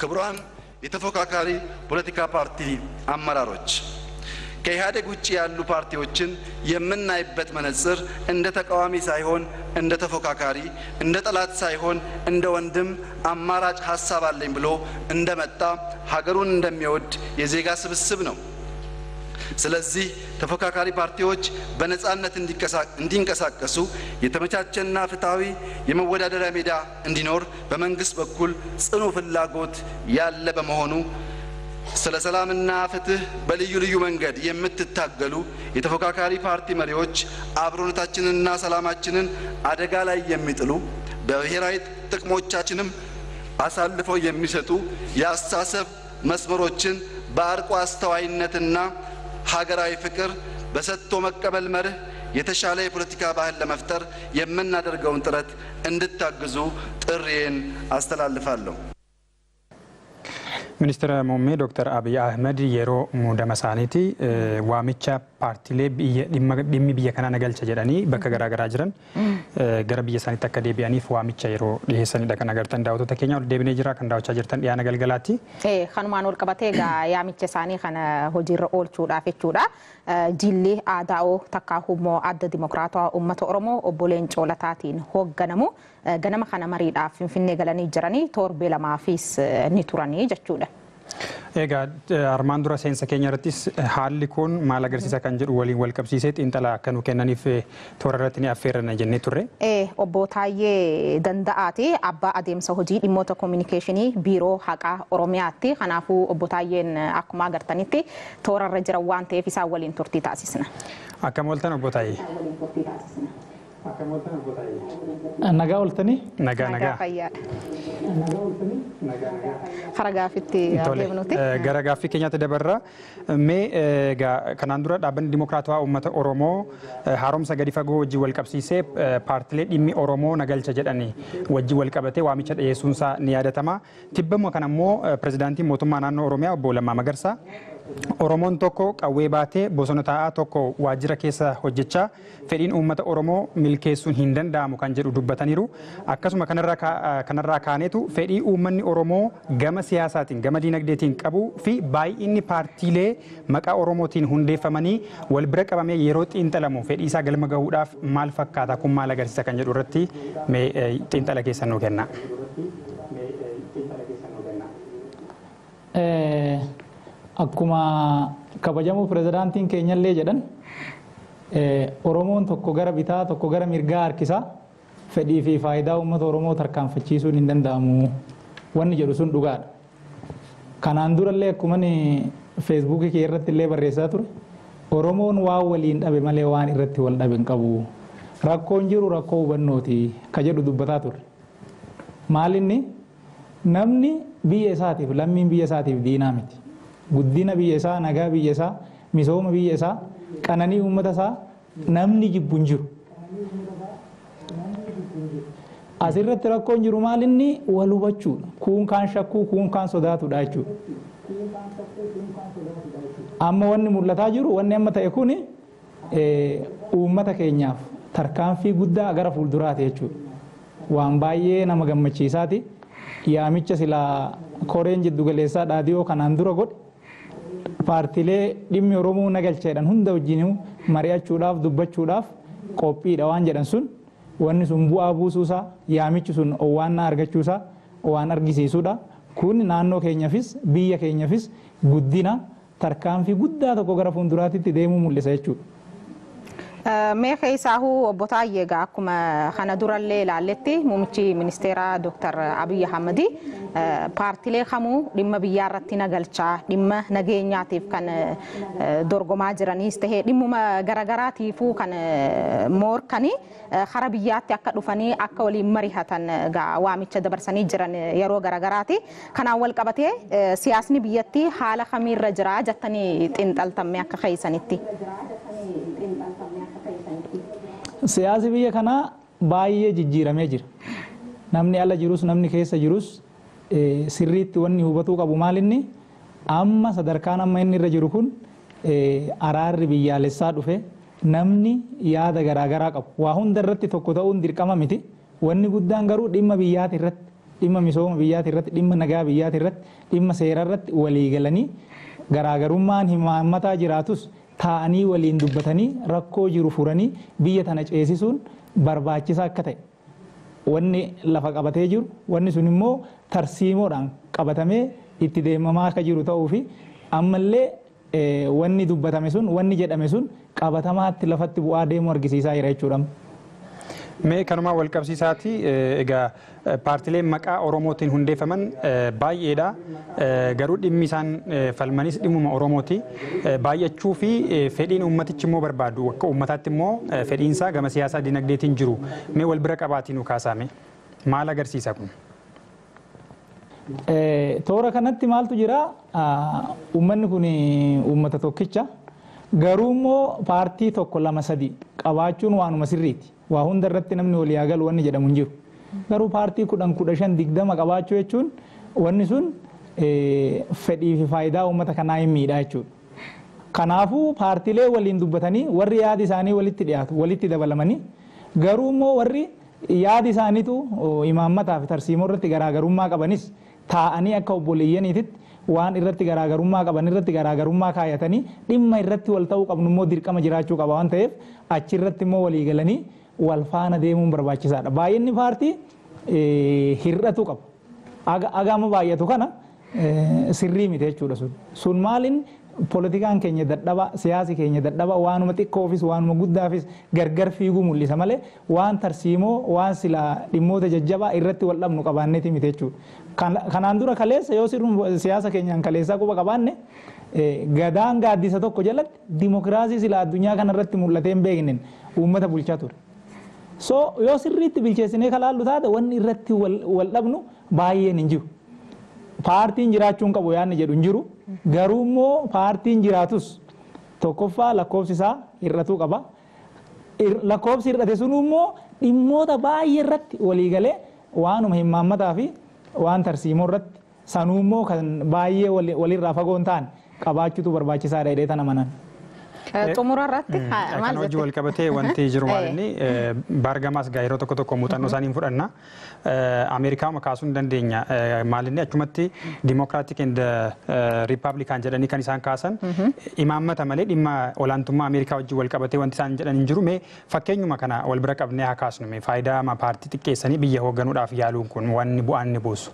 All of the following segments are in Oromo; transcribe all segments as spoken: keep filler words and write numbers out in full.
ክቡራን የተፎካካሪ ፖለቲካ ፓርቲ አመራሮች ከኢህአዴግ ውጪ ያሉ ፓርቲዎችን የምናይበት መነጽር እንደ ተቃዋሚ ሳይሆን እንደ ተፎካካሪ፣ እንደ ጠላት ሳይሆን እንደ ወንድም አማራጭ ሐሳብ አለኝ ብሎ እንደመጣ ሀገሩን እንደሚወድ የዜጋ ስብስብ ነው። ስለዚህ ተፎካካሪ ፓርቲዎች በነጻነት እንዲንቀሳቀሱ የተመቻቸና ፍትሃዊ የመወዳደሪያ ሜዳ እንዲኖር በመንግስት በኩል ጽኑ ፍላጎት ያለ በመሆኑ ስለ ሰላምና ፍትህ በልዩ ልዩ መንገድ የምትታገሉ የተፎካካሪ ፓርቲ መሪዎች አብሮነታችንንና ሰላማችንን አደጋ ላይ የሚጥሉ በብሔራዊ ጥቅሞቻችንም አሳልፈው የሚሰጡ የአስተሳሰብ መስመሮችን በአርቆ አስተዋይነትና ሀገራዊ ፍቅር በሰጥቶ መቀበል መርህ የተሻለ የፖለቲካ ባህል ለመፍጠር የምናደርገውን ጥረት እንድታግዙ ጥሪዬን አስተላልፋለሁ። ሚኒስትር ሙሜ ዶክተር አብይ አህመድ የሮ ሙደመሳኒቲ ዋሚቻ ፓርቲሌ ዲሚ ቢየ ከና ነገልቸ ጀዳኒ በከ ገራገራ ጅረን ገረ ቢየ ሳኒ ተከ ዴቢያኒፍ ዋሚቻ የሮ ዲሄሰኒ ደከ ነገርተን ዳውቶ ተከኛው ዴቢኔ ጅራ ከንዳውቻ ጅርተን ያ ነገልገላቲ ኤ ኸኑማን ወልቀበቴ ጋ ያሚቻ ሳኒ ከነ ሆጂር ኦልቹዳ ፈቹዳ ጂሊ አዳኦ ተካሁሞ አደ ዲሞክራቷ ኡመተ ኦሮሞ ኦቦሌን ጮለታቲን ሆገነሙ ገነማ ከነ መሪዳ ፍንፍኔ ገለኒ ጅራኒ ቶርቤ ለማፊስ ኒቱራኒ ጀቹዳ ኤጋ አርማን ዱራ ሴንሰ ኬኛ ረቲስ ሃሊ ኩን ማል አገርሲሳ ከን ጅሩ ወሊን ወልቀብሲሴ ጢንጠላ ከኑ ከነኒፍ ቶረረትኒ አፌረነ ጀኔ ቱሬ ኤ ኦቦታዬ ደንዳአቲ አባ አዴምሰ ሆጂ ዲሞተ ኮሚኒኬሽኒ ቢሮ ሀቃ ኦሮሚያቲ ከናፉ ኦቦታዬን አኩማ ገርተኒቲ ቶረረ ጅራ ዋንቴ ፊሳ ወሊን ቱርቲ ታሲስና አከሞልተን ኦቦታዬ nagaa oltani nagaa nagaa kharaga fitti deemnuti gara gaaffii keenyaatti dabarra mee kanaan dura dhaabbanni dimokiraatawaa uummata Oromoo haaromsa gadi fagoo wajjin wal qabsiisee paartilee dhimmi Oromoo nagalcha jedhanii wajjin wal qabatee waamicha dhiyeessuun isaa ni yaadatama. Tibbama kana immoo pirezidaantiin mootummaa naannoo Oromiyaa obbo Lammaa Magarsaa Oromoon tokko qawwee baatee bosona taa'aa tokko waajjira keessa hojjechaa fedhiin uummata Oromoo milkeessuun hin danda'amu kan jedhu dubbataniiru. Akkasuma kanarraa kanarraa kaaneetu fedhii uummanni Oromoo gama siyaasaatiin gama diinagdeetiin qabu fi baay'inni paartiilee maqaa Oromootiin hundeeffamanii wal bira qabamee yeroo xiinxalamu fedhii isaa galma gahuudhaaf maal fakkaata kun maal agarsiisa kan jedhu irratti mee xiinxala keessan nuu kenna. akkuma kabajamu pirezidaantiin keenyallee jedhan Oromoon tokko gara bitaa tokko gara mirgaa harkisa fedhii fi faayidaa uummata Oromoo tarkaanfachiisuun hin danda'amu wanni jedhu sun dhugaadha. Kanaan durallee akkuma feesbuukii kee irratti illee barreessaa ture Oromoon waan waliin dhabe malee waan irratti wal dhabe hin qabu. Rakkoon jiru rakkoo hubannooti ka jedhu dubbataa ture. Maalinni namni biyya isaatiif lammiin biyya isaatiif diinaa miti. Guddina biyya isaa, nagaa biyya isaa, misooma biyya isaa, qananii uummata isaa namni jibbu hin jiru. Asirratti rakkoon jiru maalinni wal hubachuudha. Kuun kaan shakkuu, kuun kaan sodaatudha jechuudha. Amma wanni mul'ataa jiru, wanni amma ta'e kuni uummata keenyaaf tarkaanfii guddaa gara fuulduraati jechuudha. Waan baay'ee nama gammachiisaati. Yaamicha silaa koreen jiddu galeessaa dhaadhiyoo kanaan dura godhe paartilee dhimmi Oromoo nagalcheedhaan hunda wajjin mari'achuudhaaf dubbachuudhaaf qophiidha waan jedhan sun wanni sun bu'aa buusuusaa yaamichi sun owwaannaa argachuusaa waan argisiisuudha. Kun naannoo keenyaafis biyya keenyaafis guddina tarkaanfii guddaa tokko gara fuulduraatti deemuu mul'isa jechuudha. mee keessaahu obbo Taayyee gaa akkuma kana durallee ilaalletti muummichi ministeera Dr. Abiy Ahmed paartilee kamuu dhimma biyyaa irratti nagalchaa dhimma nageenyaatiif kan dorgomaa jiraniis tahee dhimmuma garagaraatiifuu kan moorkanii hara biyyaatti akka dhufanii akka waliin marihatan gaa waamicha dabarsanii jiran yeroo garagaraati. Kanaan wal qabatee siyaasni biyyattii haala kamiirra jira jettanii xiinxaltamme akka keessanitti. Siyaasi biyya kana baay'ee jijjiiramee jira. Namni ala jirus namni keessa jirus sirriitti wanni hubatuu qabu maalinni amma sadarkaan amma inni irra jiru kun araarri biyyaalessaa dhufe namni yaada garaagaraa qabu. Waa hunda irratti tokko ta'uun dirqama miti. Wanni guddaan garuu dhimma biyyaati irratti dhimma misooma biyyaati irratti dhimma nagaa biyyaati irratti dhimma seera irratti walii galanii garaagarummaan himaammataa jiraatus taa'anii waliin dubbatanii rakkoo jiru furanii biyya tana ceesisuun barbaachisaa akka ta'e wanni lafa qabatee jiru wanni sun immoo tarsiimoodhaan qabatamee itti deemamaa akka jiru ta'uu fi ammallee wanni dubbatame sun wanni jedhame sun qabatamaatti lafatti bu'aa deemu argisiisaa jira jechuudha. Mee kanuma wal qabsiisaati egaa paartileen maqaa Oromootiin hundeeffaman baay'eedha. Garuu dhimmi isaan falmanis dhimmuma Oromooti. Baay'achuu fi fedhiin uummatichi immoo barbaadu akka uummataatti immoo fedhiinsaa gama siyaasaa dinagdeetiin jiru. Mee wal bira qabaatii nu kaasame maal agarsiisa kun? Toora kanatti maaltu jira? Uummanni kun uummata tokkicha. Garuu immoo paartii tokko lama sadi qabaachuun waanuma sirriiti. Waa hunda irratti namni walii haa galu wanni jedhamu hin jiru. Garuu paartii kudhan kudha shan digdama qabaachuu jechuun wanni sun fedhii fi faayidaa uummata kanaa hin miidhaa jechuudha. Kanaafuu paartiilee waliin dubbatanii warri yaadi isaanii walitti dhiyaatu walitti dabalamanii garuu immoo warri yaadi isaaniitu imaammataa fi tarsiimoo irratti garaagarummaa qabanis taa'anii akka obboleeyyaniititti waan irratti garaagarummaa qaban irratti garaagarummaa kaayatanii dhimma irratti wal ta'uu qabnu immoo dirqama jiraachuu qaba waan ta'eef achi irratti immoo walii galanii wal faana deemuun barbaachisaadha. Baay'inni paartii hir'atu qaba. Agama baay'atu kana sirrii miti jechuudha sun. Sun maaliin politikaan keenya dadhaba siyaasi keenya dadhaba waanuma xiqqoofis waanuma guddaafis gargar fiiguu mul'isa malee waan tarsiimoo waan silaa dhimmoota jajjabaa irratti wal dhabnu qabaanneeti miti jechuudha. Kanaan dura kaleessa yoo sirruun siyaasa keenyaan kaleessaa quba qabaanne gadaan gaaddisa tokko jalatti dimokiraasii silaa addunyaa kanarratti mul'atee hin beeknen uummata bulchaa ture. So yoo sirriitti bilcheessinee kalaallu taate wanni irratti wal dhabnu baay'een hin jiru. Paartiin jiraachuun qabu yaadni jedhu hin jiru. Garuu immoo paartiin jiraatus tokkoffaa lakkoofsi isaa hir'atuu qaba. Lakkoofsi hir'ate sun immoo dhimmoota baay'ee irratti walii galee waanuma himaammataa fi waan tarsiimoo irratti sanuu immoo kan baay'ee walirraa fagoo hin taane qabaachuutu barbaachisaadha jedhee tana manan. Xumura irratti kan hojii wal qabatee wanti jiru maalinni baargamaas gaa yeroo tokko tokko muuxannoo isaanii fudhanna. Ameerikaa kaasuu hin dandeenya. Maalinni achumatti Dimokiraatik and Riippaabilikaan jedhanii kan isaan kaasan imaammata malee dhimma olaantummaa Ameerikaa wajjin wal qabatee wanti isaan jedhan hin jiru. Mee fakkeenyuma kana wal bira qabnee haa kaasnu. Mee faayidaa paartii xiqqeessanii biyya hoogganuudhaaf yaaluun kun wanni bu'aan ni buusu.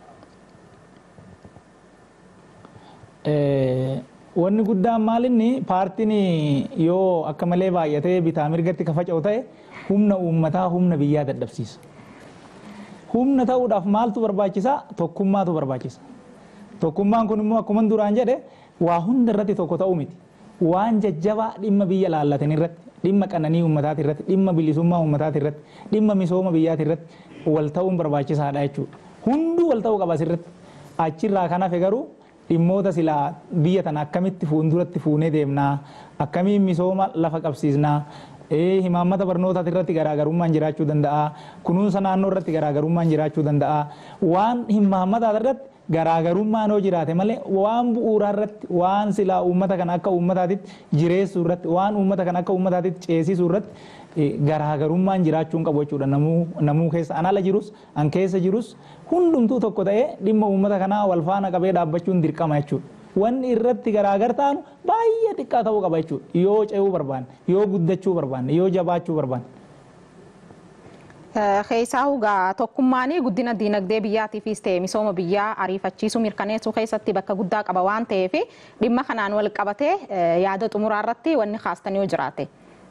Wanni guddaan maalinni paartiin yoo akka malee baay'atee bitaa mirgatti ka faca'u ta'e humna uummataa humna biyyaa dadhabsiisa. Humna ta'uudhaaf maaltu barbaachisa? Tokkummaatu barbaachisa. Tokkummaan kun immoo akkuma duraan jedhe waa hunda irratti tokko ta'uu miti. Waan jajjabaa dhimma biyya laallatan irratti, dhimma qananii uummataati irratti, dhimma bilisummaa uummataati irratti, dhimma misooma biyyaati irratti wal ta'uun barbaachisaadha jechuudha. Hunduu wal ta'uu qaba asirratti. Achirraa kan hafe garuu dhimmoota silaa biyya tana akkamitti fuulduratti fuunee deemnaa akkamiin misooma lafa qabsiisnaa himaammata barnootaa irratti garaagarummaan jiraachuu danda'a kunuunsa naannoo irratti garaagarummaan jiraachuu danda'a waan himaammata irratti garaagarummaan yoo jiraate malee waan bu'uuraa irratti waan silaa uummata kana akka uummataatitti jireessuu irratti waan uummata kana akka uummataatitti ceesisuu irratti garaagarummaan jiraachuun qabu jechuudha namuu keessa an ala jirus an keessa jirus hundumtuu tokko ta'ee dhimma uummata kanaa wal faana qabee dhaabbachuun dirqama jechuudha. Wanni irratti garaagar taanu baay'ee xiqqaa ta'uu qaba jechuudha. Yoo ce'uu barbaanne, yoo guddachuu barbaanne, yoo jabaachuu barbaanne. Keessaa hugaa tokkummaanii guddina diinagdee biyyaatiifis ta'e misooma biyyaa ariifachiisuu mirkaneessuu keessatti bakka guddaa qaba waan ta'eef dhimma kanaan wal qabatee yaada xumuraa irratti wanni kaastan yoo jiraate.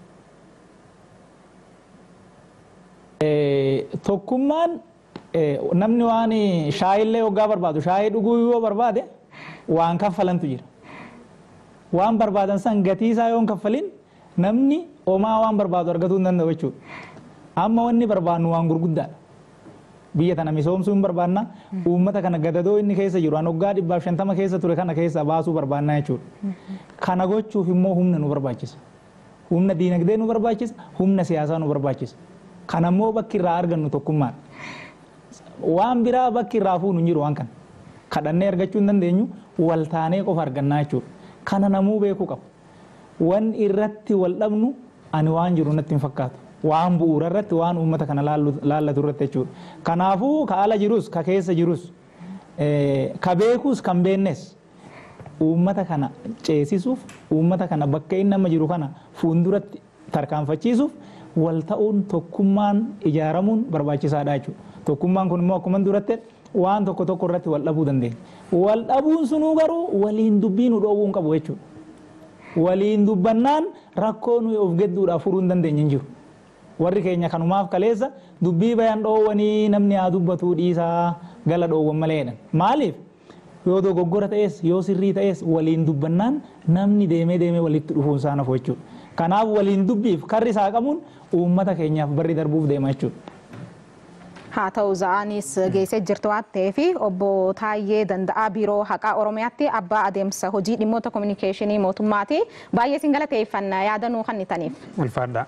Tokkummaan namni waan shaayillee waggaa barbaadu shaayii dhuguu yoo barbaade waan kaffalantu jira. Waan barbaadan san gatii isaa yoo hin kaffalin namni homaa waan barbaadu argatuu hin danda'u jechuudha. Amma wanni barbaannu waan gurguddaadha. Biyya tana misoomsuu hin barbaanna. Uummata kana gadadoo inni keessa jiru an waggaa dhibbaaf shantama keessa ture kana keessa baasuu barbaanna jechuudha. Kana gochuuf immoo humna nu barbaachisa. Humna diinagdee nu barbaachisa. Humna siyaasaa nu barbaachisa. Kanammoo bakki irraa argannu tokkummaan. Waan biraa bakki irraa fuunu hin jiru waan kana. Kadhannee argachuu hin dandeenyu wal taanee qofa argannaa jechuudha. Kana namuu beekuu qaba. Wanni irratti wal dhabnu ani waan jiru natti hin fakkaatu. waan bu'uura irratti waan uummata kana laallatu irratti jechuudha. Kanaafuu ka ala jirus ka keessa jirus ka beekus kan beeknes uummata kana ceesisuuf uummata kana bakka inni amma jiru kana fuulduratti tarkaanfachiisuuf wal ta'uun tokkummaan ijaaramuun barbaachisaadha jechuudha. Tokkummaan kun immoo akkuma duratti waan tokko tokko irratti wal dhabuu dandeenya. Wal dhabuun sunuu garuu waliin dubbii nu dhoowwuu hin qabu jechuudha. Waliin dubbannaan rakkoo nuyi of gedduudhaaf furuu hin dandeenye hin jiru. Warri keenya kanumaaf kaleessa dubbii bayan dhoowwanii namni haa dubbatu dhiisaa gala dhoowwan maleedha. Maaliif? Yoo dogoggora ta'es yoo sirrii ta'es waliin dubbannaan namni deemee deemee walitti dhufuun isaa nafu jechuudha. Kanaaf waliin dubbiif karri isaa qabuun uummata keenyaaf barri darbuuf deema jechuudha. Haa ta'u za'aanis geessee jirtu waan ta'eef obbo Taayyee Danda'aa Biiroo Haqaa Oromiyaatti abbaa adeemsa hojii dhimmoota kominikeeshinii mootummaati. Baay'ee isin galateeffanna yaada nuu kennitaniif. Ulfaadhaa.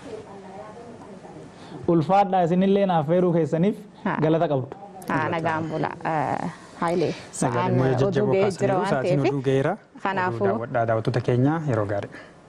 Ulfaadhaa isinillee naaf feeruu keessaniif galata qabdu. Haa nagaan bula. Haayilee sa'aan oduu ga'ee jira waan ta'eef kanaafuu daawwattoota keenya yeroo gaarii.